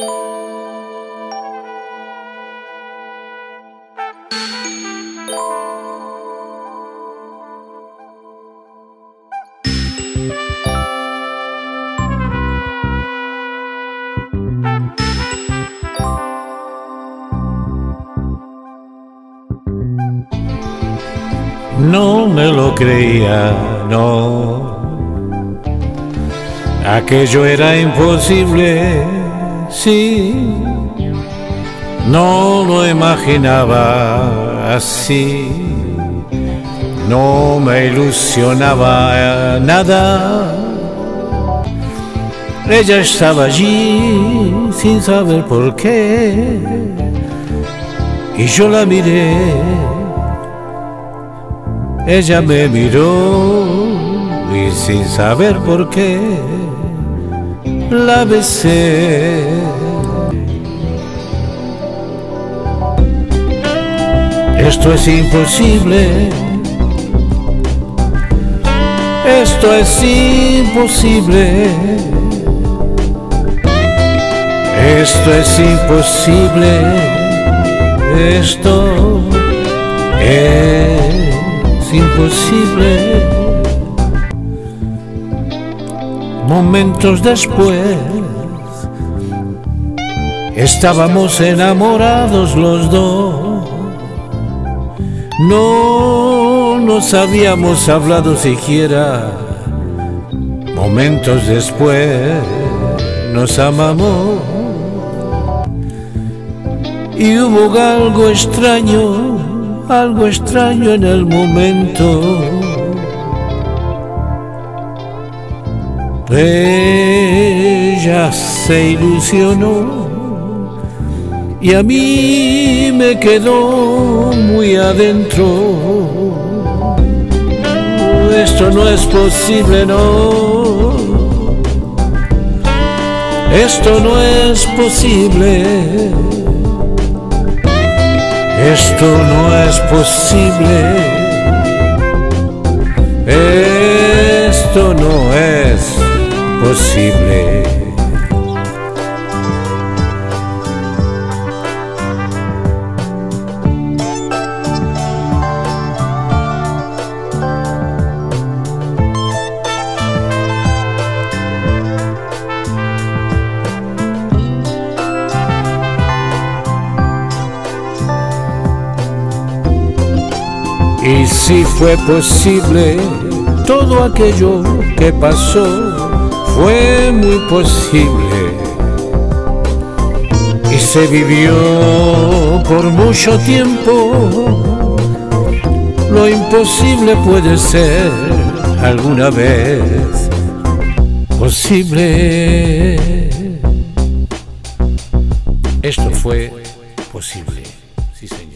No me lo creía, no. Aquello era imposible, sí. No lo imaginaba así. No me ilusionaba nada. Ella estaba allí sin saber por qué. Y yo la miré. Ella me miró y sin saber por qué la besé. Esto es imposible. Esto es imposible. Esto es imposible. Esto es imposible. Momentos después estábamos enamorados los dos. No nos habíamos hablado siquiera. Momentos después nos amamos y hubo algo extraño en el momento. Ella se ilusionó y a mí me quedó muy adentro. Esto no es posible, no. Esto no es posible. Esto no es posible. Esto no es posible. Y si fue posible, todo aquello que pasó fue muy posible. Y se vivió por mucho tiempo. Lo imposible puede ser alguna vez posible. Esto fue posible, sí señor.